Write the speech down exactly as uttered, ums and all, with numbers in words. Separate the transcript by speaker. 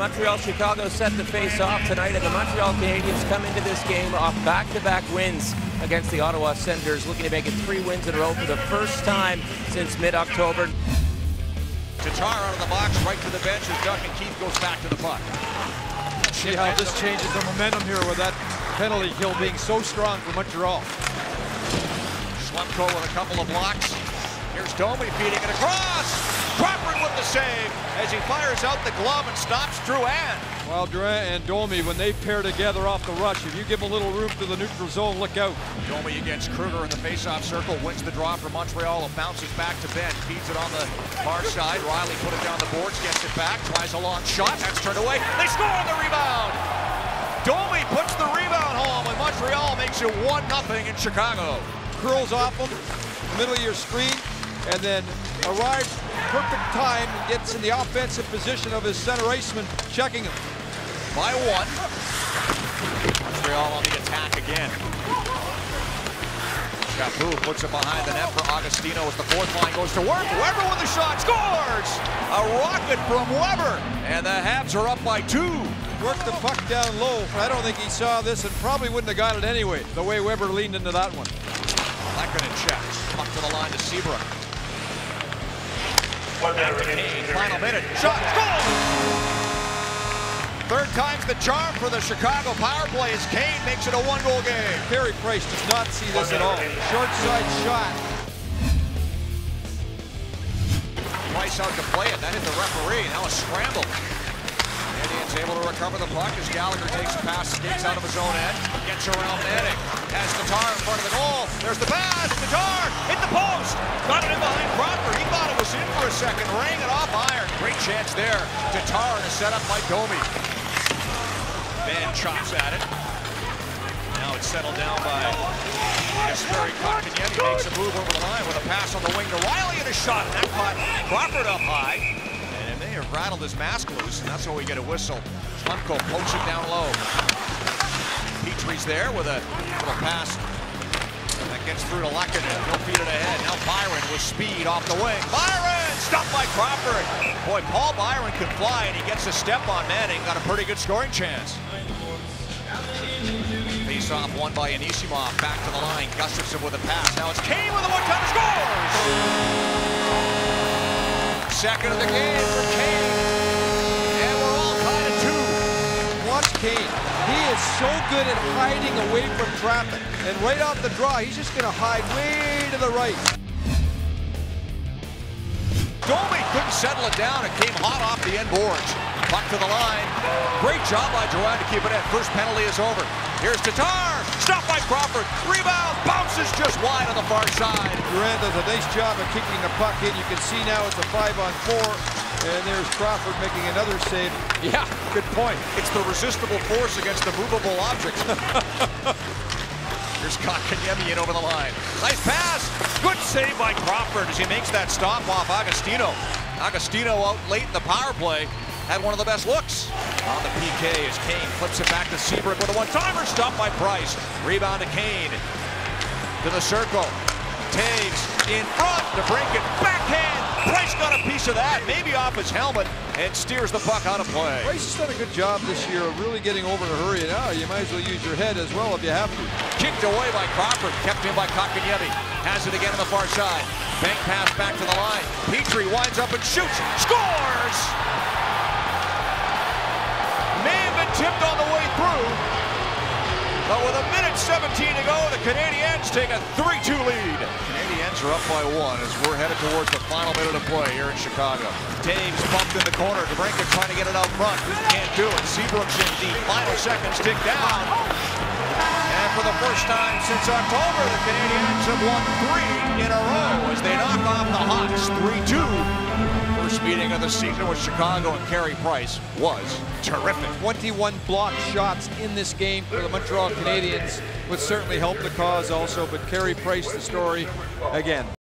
Speaker 1: Montreal-Chicago set to face off tonight, and the Montreal Canadiens come into this game off back-to-back wins against the Ottawa Senators, looking to make it three wins in a row for the first time since mid-October.
Speaker 2: Tatar out of the box, right to the bench as Duncan Keith goes back to the puck.
Speaker 3: See how this changes the momentum here with that penalty kill being so strong for Montreal.
Speaker 2: Slumko with a couple of blocks. Here's Domi feeding it across. Crawford with the save as he fires out the glove and stops Drouin.
Speaker 3: Well, Drouin and Domi, when they pair together off the rush, if you give a little room to the neutral zone, look out.
Speaker 2: Domi against Kruger in the face-off circle, wins the draw for Montreal. It bounces back to Ben, feeds it on the far side. Riley put it down the boards, gets it back, tries a long shot. That's turned away. They score on the rebound. Domi puts the rebound home, and Montreal makes it one nothing in Chicago.
Speaker 3: Curls off him, middle of your screen, and then arrives perfect time and gets in the offensive position of his center iceman, checking him.
Speaker 2: By one. Montreal on the attack again. Chaput puts it behind the net for Agostino as the fourth line goes to work. Weber with the shot, scores! A rocket from Weber, and the Habs are up by two.
Speaker 3: Worked the puck down low. I don't think he saw this and probably wouldn't have got it anyway, the way Weber leaned into that one.
Speaker 2: Lehkonen checks, puck to the line to Seabrook. Back to Kane, final minute, shot, goal! Third time's the charm for the Chicago power play as Kane makes it a one-goal game.
Speaker 3: Carey Price does not see this at all. Short side shot.
Speaker 2: Price out to play it, that hit the referee, now a scramble. Indians able to recover the puck as Gallagher takes a pass, skates out of his own end, gets around Manning, has Tatar in front of the goal, there's the pass, Tatar, hit the post, got it in behind Crawford, he thought it was in for a second, rang it off iron, great chance there, Tatar to set up by Domi. Ben chops at it, now it's settled down by Jesperi Kotkaniemi, makes a move over the line with a pass on the wing to Riley and a shot, and that caught Crawford up high. They have rattled his mask loose, and that's how we get a whistle. Slumko pokes it down low. Petrie's there with a little pass that gets through to Lehkonen. He'll feed it ahead. Now Byron with speed off the wing. Byron stopped by Crawford. Boy, Paul Byron can fly, and he gets a step on Manning. Got a pretty good scoring chance. Face-off won by Anisimov. Back to the line. Gustafsson with a pass. Now it's Kane with a one-time scores. Second of the game for Kane, and we're all tied at two.
Speaker 3: Watch Kane. He is so good at hiding away from traffic. And right off the draw, he's just going to hide way to the right.
Speaker 2: Domi couldn't settle it down. It came hot off the end boards. Puck to the line. Great job by Drouin to keep it in. First penalty is over. Here's Tatar. Stopped by Crawford. Rebound. Bounces just wide on the far side.
Speaker 3: Drouin does a nice job of kicking the puck in. You can see now it's a five on four. And there's Crawford making another save.
Speaker 2: Yeah,
Speaker 3: good point.
Speaker 2: It's the resistible force against the movable object. Here's Kotkaniemi in over the line. Nice pass. Good save by Crawford as he makes that stop off Agostino. Agostino out late in the power play. Had one of the best looks. On the P K as Kane flips it back to Seabrook with a one-timer, stopped by Price. Rebound to Kane. To the circle. Taves in front to break it. Backhand. Price got a piece of that, maybe off his helmet, and steers the puck out of play.
Speaker 3: Price has done a good job this year of really getting over in a hurry. Now you might as well use your head as well if you have to.
Speaker 2: Kicked away by Crawford, kept in by Kotkaniemi. Has it again on the far side. Bank pass back to the line. Petrie winds up and shoots. Scores! May have been tipped on the way through, but with a minute seventeen to go, the Canadiens take a three two lead. Canadiens are up by one as we're headed towards the final minute of play here in Chicago. Taves bumped in the corner. DeBrincat trying to get it out front. Can't do it. Seabrook's in deep. Final seconds tick down. And for the first time since October, the Canadiens have won three in a row as they knock off the Hawks three two. First meeting of the season with Chicago, and Carey Price was terrific.
Speaker 3: twenty-one blocked shots in this game for the Montreal Canadiens would certainly help the cause also, but Carey Price, the story again.